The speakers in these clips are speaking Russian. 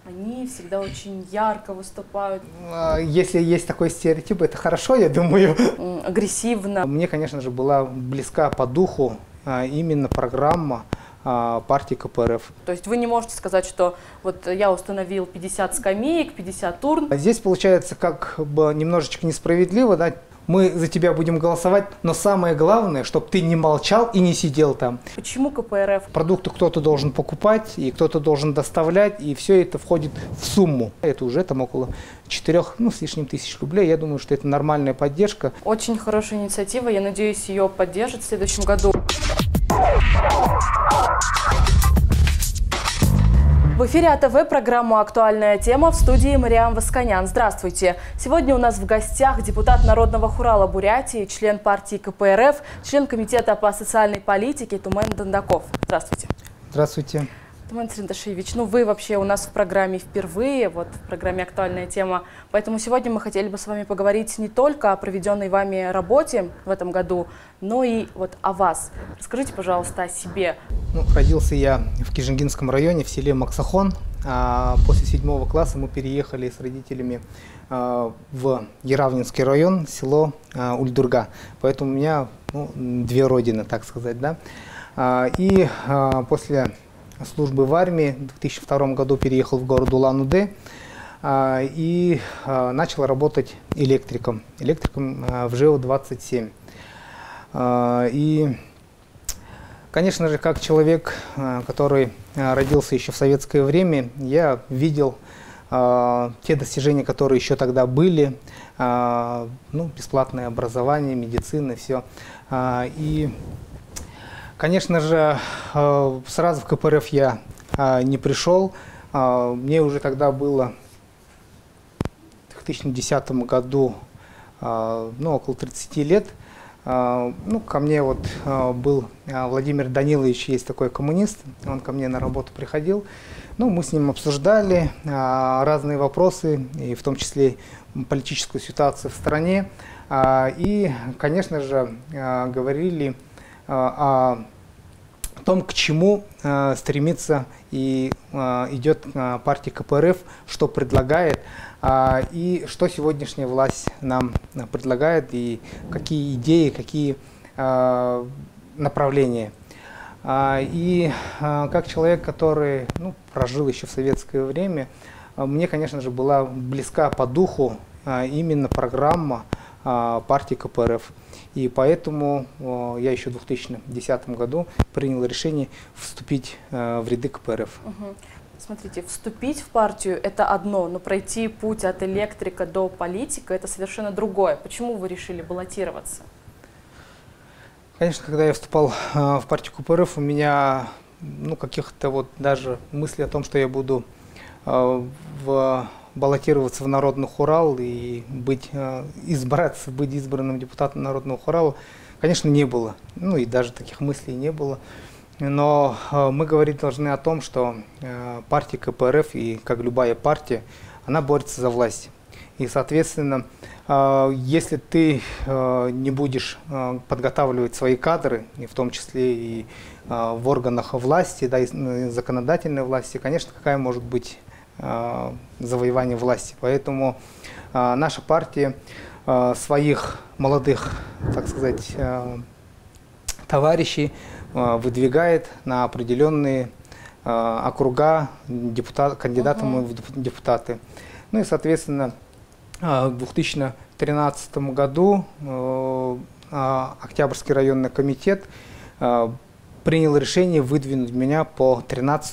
они всегда очень ярко выступают. Если есть такой стереотип, это хорошо, я думаю. Агрессивно. Мне, конечно же, была близка по духу именно программа партии КПРФ. То есть вы не можете сказать, что вот я установил 50 скамеек, 50 урн. Здесь получается как бы немножечко несправедливо, да? Мы за тебя будем голосовать, но самое главное, чтобы ты не молчал и не сидел там. Почему КПРФ? Продукты кто-то должен покупать, и кто-то должен доставлять, и все это входит в сумму. Это уже там около 4, с лишним тысяч рублей. Я думаю, что это нормальная поддержка. Очень хорошая инициатива. Я надеюсь, ее поддержат в следующем году. В эфире АТВ программа «Актуальная тема», в студии Мариам Восканян. Здравствуйте. Сегодня у нас в гостях депутат Народного хурала Бурятии, член партии КПРФ, член комитета по социальной политике Тумен Дондаков. Здравствуйте. Здравствуйте. Тумен Сриндашевич, вы вообще у нас в программе впервые, в программе «Актуальная тема». Поэтому сегодня мы хотели бы с вами поговорить не только о проведенной вами работе в этом году, но и о вас. Расскажите, пожалуйста, о себе. Родился я в Кижингинском районе, в селе Максахон. После 7 класса мы переехали с родителями в Яравнинский район, село Ульдурга. Поэтому у меня две родины, так сказать. Да? И после службы в армии в 2002 году переехал в город Улан-Удэ и начал работать электриком в ЖЭО-27. И, конечно же, как человек, который родился еще в советское время, я видел те достижения, которые еще тогда были, бесплатное образование, медицина, все. И, конечно же, сразу в КПРФ я не пришел. Мне уже тогда было в 2010 году около 30 лет. Ко мне был Владимир Данилович, есть такой коммунист, он ко мне на работу приходил. Мы с ним обсуждали разные вопросы, и в том числе политическую ситуацию в стране. И, конечно же, говорили о том, к чему стремится и идет партия КПРФ, что предлагает, и что сегодняшняя власть нам предлагает, и какие идеи, какие направления. И как человек, который прожил еще в советское время, мне, конечно же, была близка по духу именно программа партии КПРФ. И поэтому я еще в 2010 году принял решение вступить в ряды КПРФ. Смотрите, вступить в партию – это одно, но пройти путь от электрика до политика – это совершенно другое. Почему вы решили баллотироваться? Конечно, когда я вступал в партию КПРФ, у меня каких-то даже мыслей о том, что я буду баллотироваться в Народный хурал и быть избранным депутатом Народного хурала, конечно, не было. И даже таких мыслей не было. Но мы говорить должны о том, что партия КПРФ, и как любая партия, она борется за власть. И, соответственно, если ты не будешь подготавливать свои кадры, и в том числе и в органах власти, да, и законодательной власти, конечно, какая может быть завоевание власти. Поэтому наша партия своих молодых, так сказать, товарищей выдвигает на определенные округа кандидатами в депутаты. И, соответственно, в 2013 году Октябрьский районный комитет принял решение выдвинуть меня по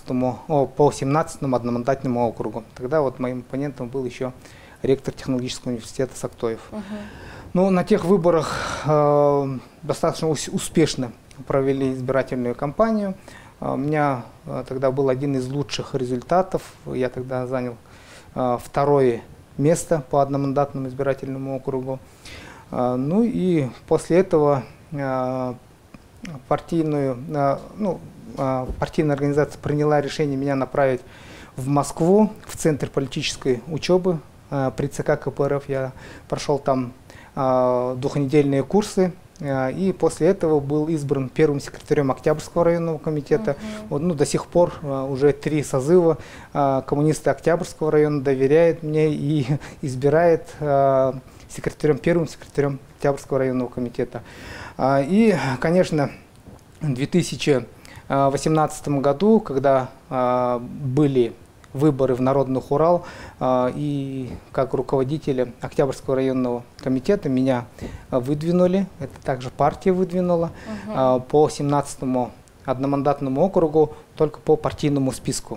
17-му одномандатному округу. Тогда моим оппонентом был еще ректор технологического университета Сактоев. На тех выборах достаточно успешно провели избирательную кампанию. У меня тогда был один из лучших результатов. Я тогда занял 2-е место по одномандатному избирательному округу. И после этого партийная организация приняла решение меня направить в Москву, в Центр политической учебы при ЦК КПРФ. Я прошел там 2-недельные курсы И после этого был избран первым секретарем Октябрьского районного комитета. Вот, ну, до сих пор уже 3 созыва коммунисты Октябрьского района доверяют мне и избирают первым секретарем Октябрьского районного комитета. И, конечно, в 2018 году, когда были выборы в Народный Хурал, и как руководителя Октябрьского районного комитета меня выдвинули, это также партия выдвинула, по 17-му одномандатному округу, только по партийному списку.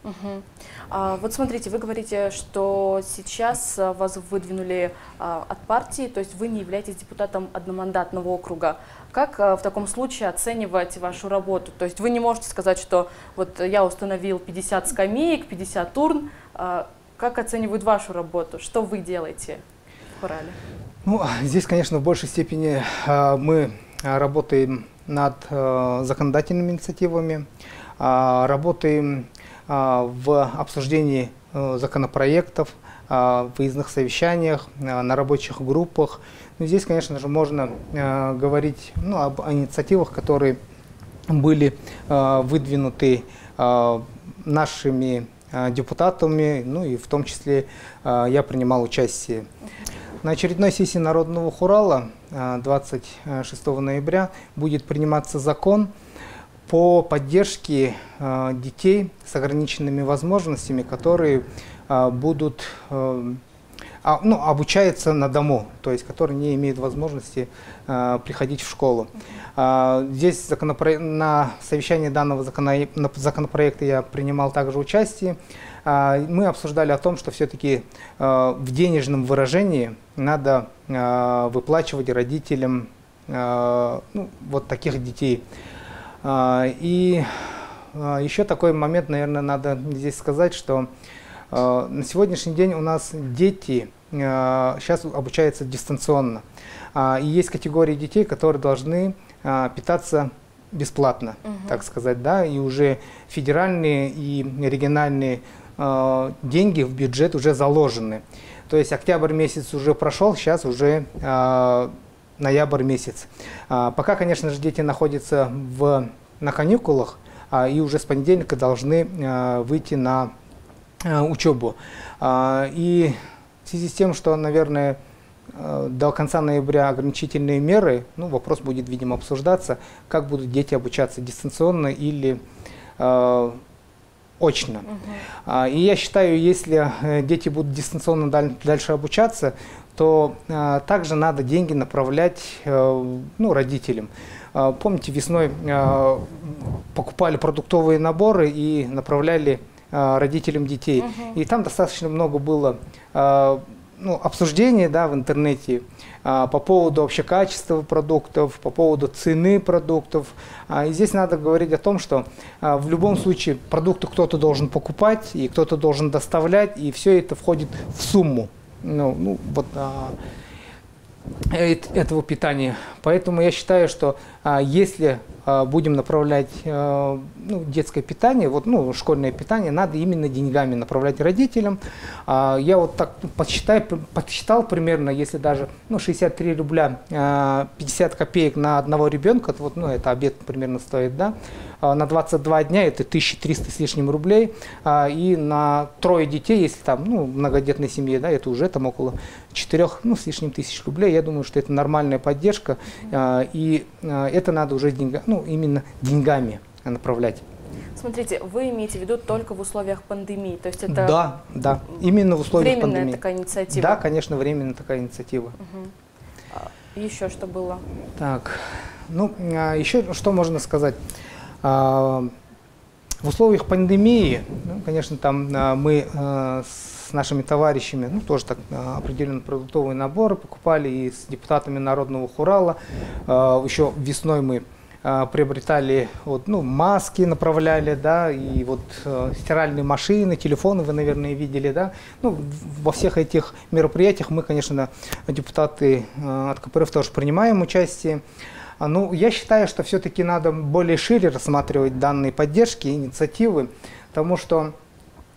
Вот смотрите, вы говорите, что сейчас вас выдвинули от партии, то есть вы не являетесь депутатом одномандатного округа. Как в таком случае оценивать вашу работу? То есть вы не можете сказать, что вот я установил 50 скамеек, 50 урн. Как оценивают вашу работу? Что вы делаете в Хурале? Ну, здесь, конечно, в большей степени мы работаем над законодательными инициативами, работаем в обсуждении законопроектов, выездных совещаниях, на рабочих группах. Но здесь, конечно же, можно говорить об инициативах, которые были выдвинуты нашими депутатами, ну и в том числе я принимал участие. На очередной сессии Народного Хурала 26 ноября будет приниматься закон по поддержке детей с ограниченными возможностями, которые будут обучаются на дому, то есть которые не имеют возможности приходить в школу. Здесь на совещании данного законопроекта я принимал также участие. Мы обсуждали о том, что все-таки в денежном выражении надо выплачивать родителям вот таких детей. И еще такой момент, наверное, надо здесь сказать, что на сегодняшний день у нас дети сейчас обучаются дистанционно. И есть категории детей, которые должны питаться бесплатно, так сказать, да, и уже федеральные и региональные деньги в бюджет уже заложены. То есть октябрь месяц уже прошел, сейчас уже ноябрь месяц. Пока, конечно же, дети находятся на каникулах и уже с понедельника должны выйти на учебу. И в связи с тем, что, наверное, до конца ноября ограничительные меры, вопрос будет, видимо, обсуждаться, как будут дети обучаться дистанционно или очно. И я считаю, если дети будут дистанционно дальше обучаться, то также надо деньги направлять родителям. Помните, весной покупали продуктовые наборы и направляли родителям детей. И там достаточно много было обсуждений, да, в интернете по поводу вообще качества продуктов, по поводу цены продуктов. И здесь надо говорить о том, что в любом случае продукты кто-то должен покупать и кто-то должен доставлять, и все это входит в сумму этого питания. Поэтому я считаю, что если будем направлять детское питание, школьное питание, надо именно деньгами направлять родителям. Я вот так подсчитал примерно, если даже 63 рубля 50 копеек на одного ребенка, это обед примерно стоит, да, на 22 дня это 1300 с лишним рублей, и на 3 детей, если там, многодетной семье, да, это уже там около 4 с лишним тысяч рублей. Я думаю, что это нормальная поддержка, и это надо уже именно деньгами направлять. Смотрите, вы имеете в виду только в условиях пандемии, то есть это да, именно в условиях пандемии. Временная такая инициатива? Да, конечно, временная такая инициатива. Еще что было? Так, еще что можно сказать? В условиях пандемии, конечно, там мы с нашими товарищами, тоже так определенно продуктовые наборы покупали и с депутатами Народного Хурала. Еще весной мы приобретали маски, направляли, да, и стиральные машины, телефоны вы, наверное, видели, да. Во всех этих мероприятиях мы, конечно, депутаты от КПРФ тоже принимаем участие. Я считаю, что все-таки надо более шире рассматривать данные поддержки, инициативы, потому что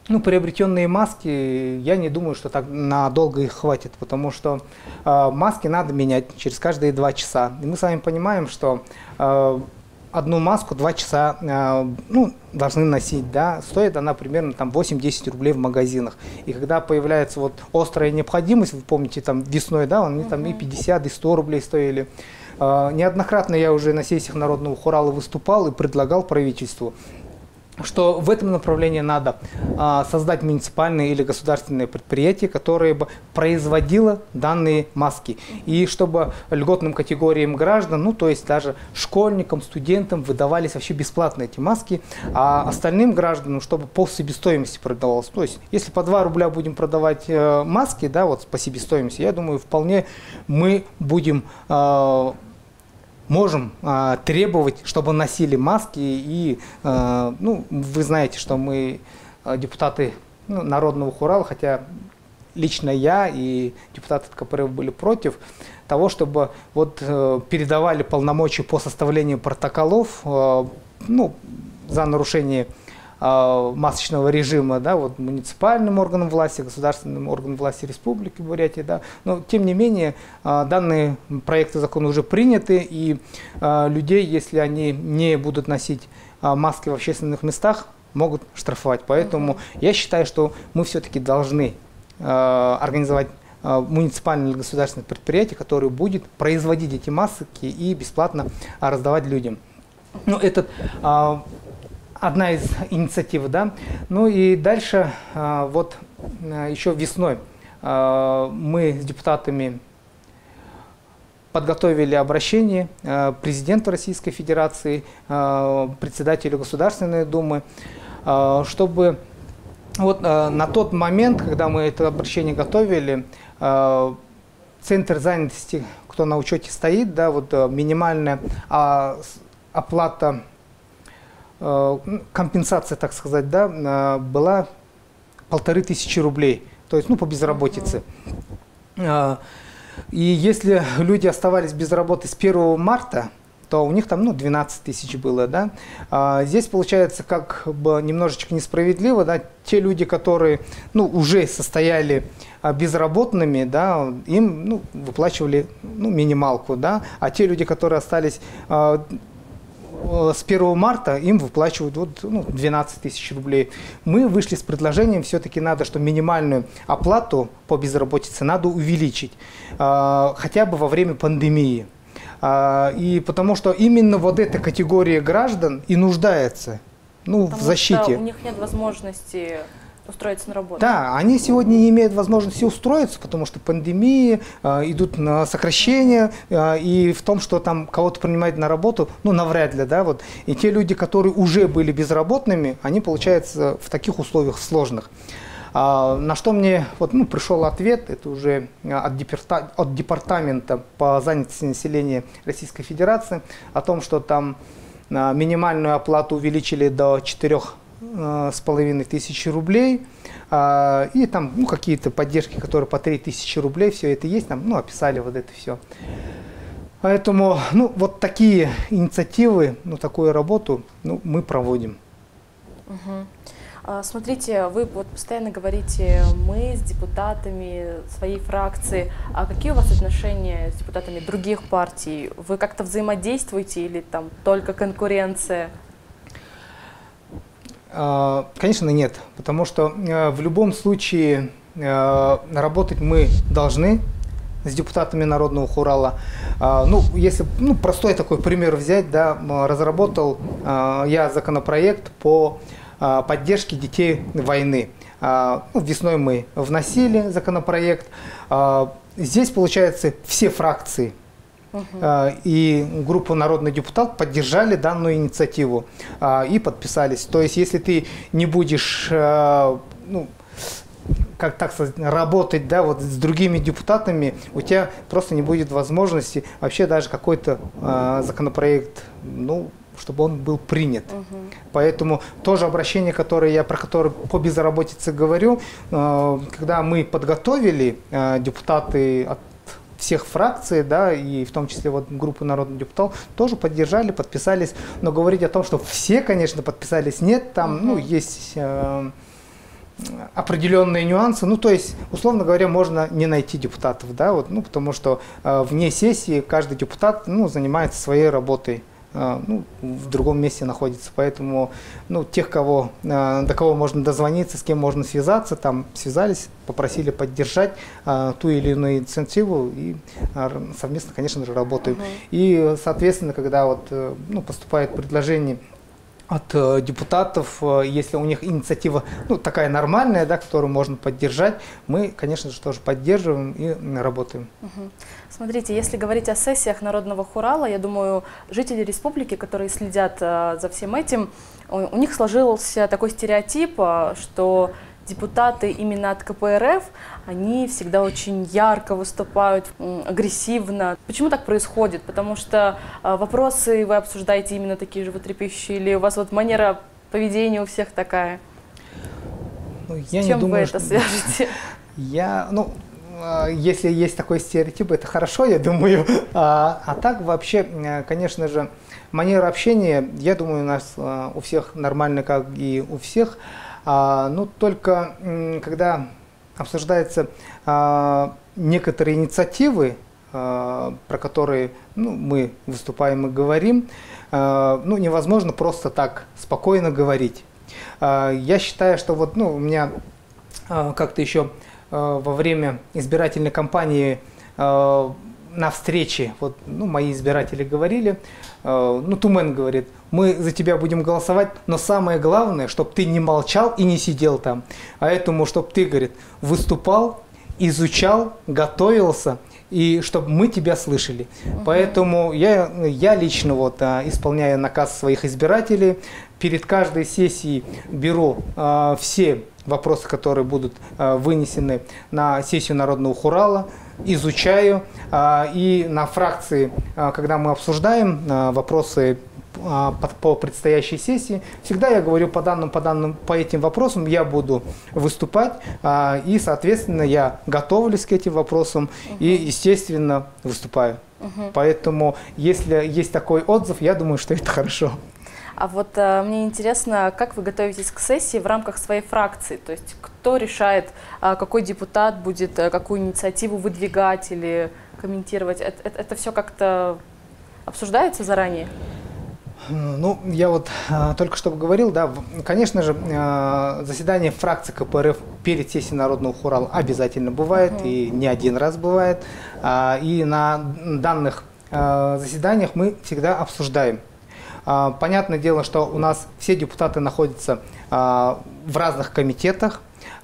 Ну, приобретенные маски, я не думаю, что так надолго их хватит, потому что маски надо менять через каждые 2 часа. И мы с вами понимаем, что одну маску 2 часа ну, должны носить, да, стоит она примерно там 8-10 рублей в магазинах. И когда появляется вот острая необходимость, вы помните, там весной, да, они там и 50, и 100 рублей стоили. Неоднократно я уже на сессиях Народного хурала выступал и предлагал правительству, что в этом направлении надо создать муниципальное или государственное предприятие, которое бы производило данные маски. И чтобы льготным категориям граждан, ну то есть даже школьникам, студентам выдавались вообще бесплатно эти маски, а остальным гражданам, чтобы по себестоимости продавалось. То есть если по 2 рубля будем продавать маски, да, вот по себестоимости, я думаю, вполне мы будем... можем требовать, чтобы носили маски. И, ну, вы знаете, что мы депутаты Народного хурала, хотя лично я и депутаты от КПРФ были против того, чтобы вот передавали полномочия по составлению протоколов, ну, за нарушение масочного режима, да, вот муниципальным органам власти, государственным органам власти Республики Бурятия, да. Но тем не менее данные проекты закона уже приняты, и людей, если они не будут носить маски в общественных местах, могут штрафовать. Поэтому я считаю, что мы все-таки должны организовать муниципальное или государственное предприятие, которое будет производить эти маски и бесплатно раздавать людям. Ну, это одна из инициатив, да. Ну и дальше, вот еще весной мы с депутатами подготовили обращение президенту Российской Федерации, председателю Государственной Думы, чтобы вот на тот момент, когда мы это обращение готовили, Центр занятости, кто на учете стоит, да, вот минимальная оплата, компенсация, так сказать, да, была 1500 рублей, то есть, ну, по безработице. И если люди оставались без работы с 1 марта, то у них там, ну, 12 тысяч было, да. Здесь получается как бы немножечко несправедливо, да, те люди, которые, ну, уже состояли безработными, да, им, ну, выплачивали, ну, минималку, да, а те люди, которые остались с 1 марта, им выплачивают вот, ну, 12 тысяч рублей. Мы вышли с предложением, все-таки надо, что минимальную оплату по безработице надо увеличить, хотя бы во время пандемии. И потому что именно вот эта категория граждан и нуждается, ну, в защите. Что у них нет возможности устроиться на работу. Да, они сегодня не имеют возможности устроиться, потому что пандемии, идут на сокращение, и в том, что там кого-то принимать на работу, ну, навряд ли, да, вот. И те люди, которые уже были безработными, они, получается, в таких условиях сложных. На что мне вот, ну, пришел ответ, это уже от департамента по занятости населения Российской Федерации, о том, что там минимальную оплату увеличили до 4500 рублей, и там, ну, какие-то поддержки, которые по 3000 рублей, все это есть, там, ну, описали вот это все. Поэтому, ну, вот такие инициативы, ну, такую работу, ну, мы проводим. Смотрите, вы вот постоянно говорите, мы с депутатами своей фракции. А какие у вас отношения с депутатами других партий? Вы как-то взаимодействуете или там только конкуренция? Конечно, нет, потому что в любом случае работать мы должны с депутатами Народного хурала. Ну, если, ну, простой такой пример взять, да, разработал я законопроект по поддержки детей войны. Ну, весной мы вносили законопроект. Здесь, получается, все фракции и группа народных депутатов поддержали данную инициативу и подписались. То есть, если ты не будешь, ну, как так сказать, работать, да, вот с другими депутатами, у тебя просто не будет возможности вообще даже какой-то законопроект, ну, чтобы он был принят. Поэтому тоже обращение, про которое по безработице говорю, когда мы подготовили, депутаты от всех фракций, да, и в том числе вот группу народных депутатов, тоже поддержали, подписались. Но говорить о том, что все, конечно, подписались, нет, там, ну, есть определенные нюансы. Ну, то есть, условно говоря, можно не найти депутатов, да, вот, ну, потому что вне сессии каждый депутат, ну, занимается своей работой. Ну, в другом месте находится, поэтому, ну, тех, до кого можно дозвониться, с кем можно связаться, там связались, попросили поддержать ту или иную инициативу и совместно, конечно же, работаем. И, соответственно, когда вот, ну, поступает предложение от депутатов, если у них инициатива, ну, такая нормальная, да, которую можно поддержать, мы, конечно же, тоже поддерживаем и работаем. Смотрите, если говорить о сессиях Народного хурала, я думаю, жители республики, которые следят за всем этим, у них сложился такой стереотип, что депутаты именно от КПРФ, они всегда очень ярко выступают, агрессивно. Почему так происходит? Потому что вопросы вы обсуждаете именно такие же животрепещущие, или у вас вот манера поведения у всех такая? Ну, С чем вы это свяжете? Если есть такой стереотип, это хорошо, я думаю. А так вообще, конечно же, манера общения, я думаю, у нас у всех нормально, как и у всех. Ну, только когда обсуждаются некоторые инициативы, про которые, ну, мы выступаем и говорим, ну, невозможно просто так спокойно говорить. Я считаю, что вот, ну, у меня как-то еще во время избирательной кампании на встрече, вот, ну, мои избиратели говорили, ну, Тумен говорит, мы за тебя будем голосовать, но самое главное, чтобы ты не молчал и не сидел там, а этому, чтобы ты, говорит, выступал, изучал, готовился, и чтобы мы тебя слышали. Поэтому я лично, вот, исполняя наказ своих избирателей, перед каждой сессией беру все вопросы, которые будут вынесены на сессию Народного хурала, изучаю, и на фракции, когда мы обсуждаем вопросы по предстоящей сессии, всегда я говорю по этим вопросам я буду выступать, и, соответственно, я готовлюсь к этим вопросам и, естественно, выступаю. Поэтому, если есть такой отзыв, я думаю, что это хорошо. А вот мне интересно, как вы готовитесь к сессии в рамках своей фракции? То есть кто решает, какой депутат будет какую инициативу выдвигать или комментировать? Это все как-то обсуждается заранее? Ну, я вот только что говорил, да, конечно же, заседание фракции КПРФ перед сессией Народного хурала обязательно бывает, и не один раз бывает. И на данных заседаниях мы всегда обсуждаем. Понятное дело, что у нас все депутаты находятся в разных комитетах,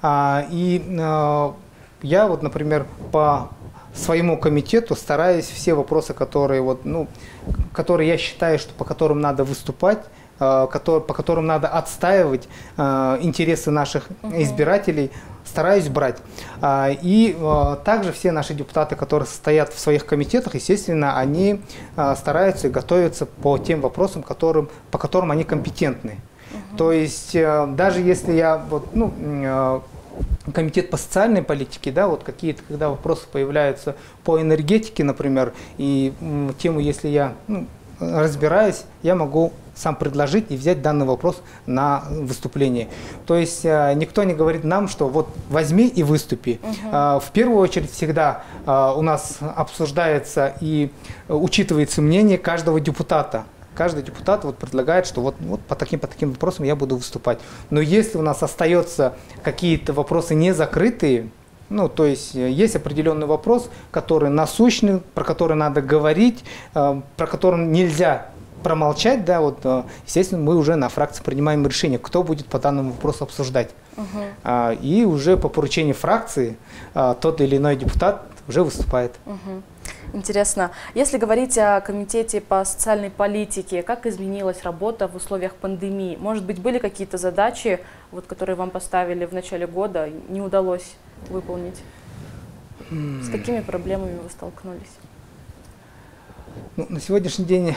и я вот, например, по своему комитету стараюсь все вопросы, которые, вот, ну, которые я считаю, что по которым надо выступать, по которым надо отстаивать интересы наших избирателей, стараюсь брать. И также все наши депутаты, которые состоят в своих комитетах, естественно, они стараются и готовятся по тем вопросам, по которым они компетентны. То есть даже если я вот, ну, комитет по социальной политике, да, вот какие-то, когда вопросы появляются по энергетике, например, и тему, если я, ну, разбираюсь, я могу сам предложить и взять данный вопрос на выступление. То есть никто не говорит нам, что вот возьми и выступи. В первую очередь всегда у нас обсуждается и учитывается мнение каждого депутата. Каждый депутат вот предлагает, что вот по таким вопросам я буду выступать. Но если у нас остаются какие-то вопросы не закрытые, ну, то есть есть определенный вопрос, который насущный, про который надо говорить, про который нельзя промолчать, да, вот, естественно, мы уже на фракции принимаем решение, кто будет по данному вопросу обсуждать. И уже по поручению фракции тот или иной депутат уже выступает. Интересно, если говорить о комитете по социальной политике, как изменилась работа в условиях пандемии? Может быть, были какие-то задачи, вот, которые вам поставили в начале года, не удалось выполнить? С какими проблемами вы столкнулись? Ну, на сегодняшний день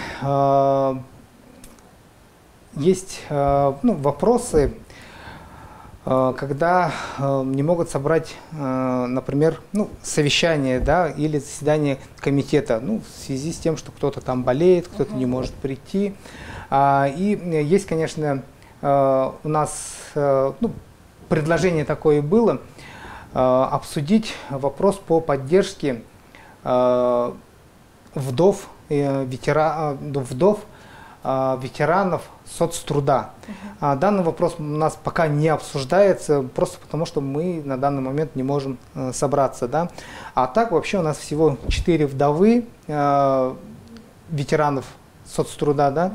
есть вопросы, когда не могут собрать, например, совещание, да, или заседание комитета, ну, в связи с тем, что кто-то там болеет, кто-то не может прийти. И есть, конечно, у нас предложение такое было, обсудить вопрос по поддержке вдов, ветеранов соцтруда. Данный вопрос у нас пока не обсуждается, просто потому что мы на данный момент не можем собраться. Да? А так вообще у нас всего 4 вдовы ветеранов соцтруда, да?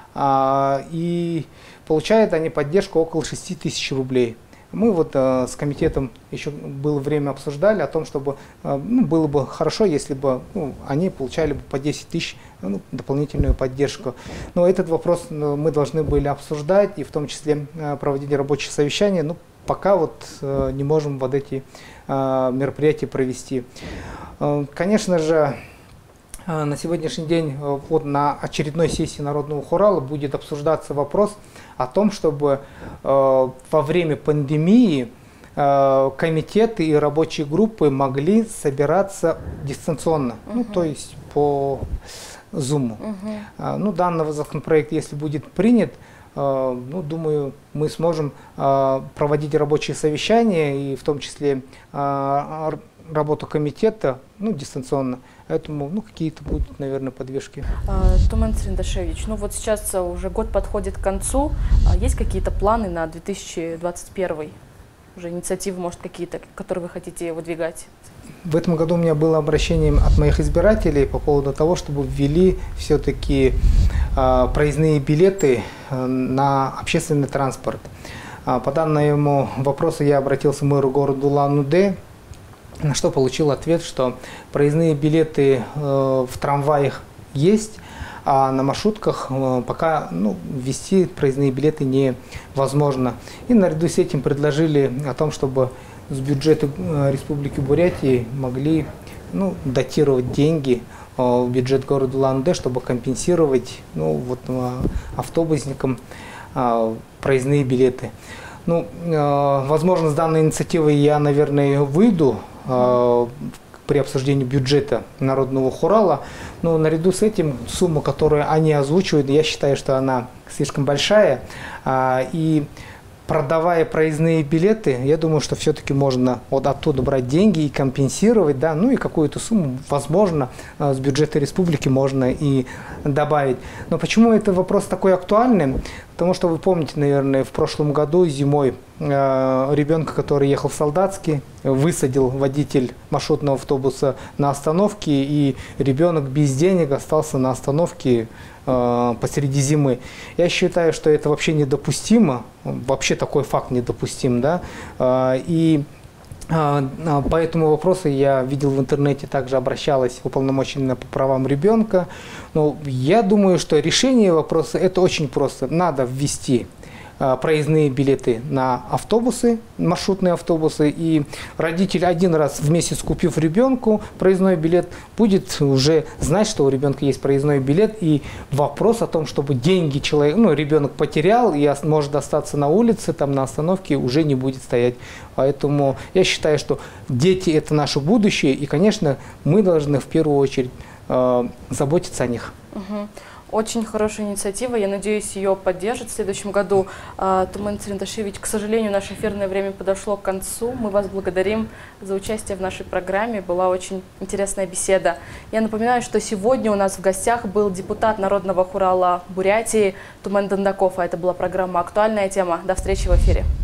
И получают они поддержку около 6 тысяч рублей. Мы вот с комитетом еще было время обсуждали о том, чтобы было бы хорошо, если бы они получали бы по 10 тысяч дополнительную поддержку. Но этот вопрос мы должны были обсуждать и в том числе проводить рабочие совещания. Но пока вот не можем вот эти мероприятия провести. Конечно же, на сегодняшний день вот на очередной сессии Народного хурала будет обсуждаться вопрос о том, чтобы во время пандемии комитеты и рабочие группы могли собираться дистанционно, то есть по Zoom. Данный законопроект, если будет принят, думаю, мы сможем проводить рабочие совещания и в том числе работу комитета дистанционно. Поэтому какие-то будут, наверное, подвижки. Туман Цриндашевич, вот сейчас уже год подходит к концу. Есть какие-то планы на 2021? Уже инициативы, может, какие-то, которые вы хотите выдвигать? В этом году у меня было обращение от моих избирателей по поводу того, чтобы ввели все-таки проездные билеты на общественный транспорт. По данному вопросу я обратился к мэру города Улан-Удэ, на что получил ответ, что проездные билеты в трамваях есть, а на маршрутках пока ввести проездные билеты невозможно. И наряду с этим предложили о том, чтобы с бюджета Республики Бурятии могли датировать деньги в бюджет города Улан-Удэ, чтобы компенсировать автобусникам проездные билеты. Возможно, с данной инициативой я, наверное, выйду при обсуждении бюджета Народного хурала, но наряду с этим сумма, которую они озвучивают, я считаю, что она слишком большая, и продавая проездные билеты, я думаю, что все-таки можно оттуда брать деньги и компенсировать, да, и какую-то сумму, возможно, с бюджета республики можно и добавить. Но почему это вопрос такой актуальный? Потому что вы помните, наверное, в прошлом году зимой ребенка, который ехал в Солдатский, высадил водитель маршрутного автобуса на остановке, и ребенок без денег остался на остановке посреди зимы. Я считаю, что это вообще недопустимо, вообще такой факт недопустим, да, и по этому вопросу я видел в интернете, также обращалась уполномоченная по правам ребенка. Но я думаю, что решение вопроса это очень просто. Надо ввести проездные билеты на автобусы, маршрутные автобусы, и родитель один раз в месяц, купив ребенку проездной билет, будет уже знать, что у ребенка есть проездной билет, и вопрос о том, чтобы деньги ребенок потерял и может остаться на улице, там на остановке, уже не будет стоять. Поэтому я считаю, что дети – это наше будущее, и, конечно, мы должны в первую очередь заботиться о них. Очень хорошая инициатива, я надеюсь, ее поддержат в следующем году. Туман Цриндашевич, к сожалению, наше эфирное время подошло к концу. Мы вас благодарим за участие в нашей программе, была очень интересная беседа. Я напоминаю, что сегодня у нас в гостях был депутат Народного хурала Бурятии Туман Дандаков, а это была программа «Актуальная тема». До встречи в эфире.